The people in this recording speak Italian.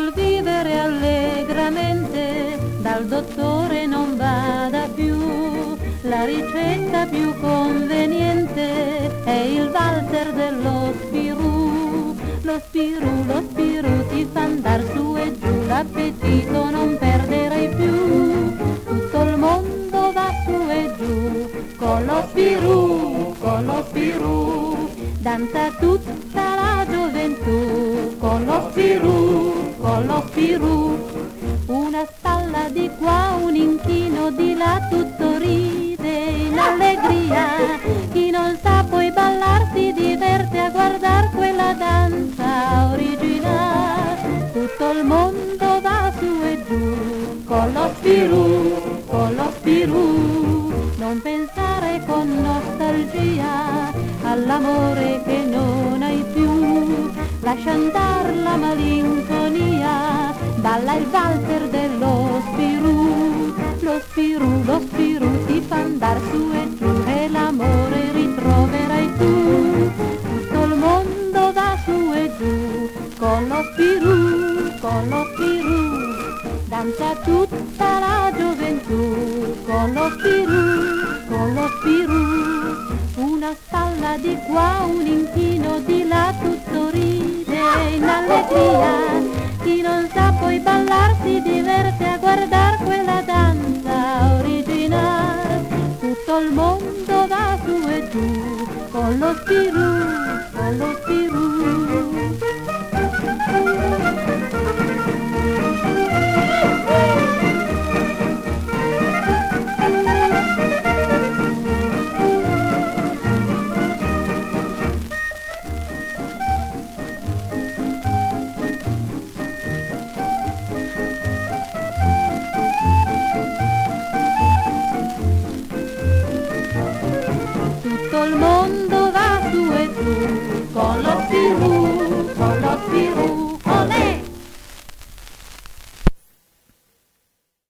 vuol vivere allegramente, dal dottore non vada più. La ricetta più conveniente è il valzer dello spirù. Lo spirù ti fa andar su e giù, l'appetito non perderai più. Tutto il mondo va su e giù, con lo spirù, danza tutta la gioventù, con lo spirù. Una spalla di qua, un inchino di là, tutto ride in allegria. Chi non sa poi ballar si diverte a guardar quella danza originale. Tutto il mondo va su e giù, con lo spirù. Non pensare con nostalgia all'amore che non hai più. Lascia andar la malinconia, balla il valzer dello spirù. Lo spirù ti fa andar su e giù e l'amore ritroverai tu. Tutto il mondo va su e giù, con lo spirù, danza tutta la gioventù, con lo spirù. Una spalla di qua, un inchino di là, tutto ride in allegria. Chi non sa poi ballar si diverte a guardar quella danza originale. Tutto il mondo va su e giù, con lo spirù.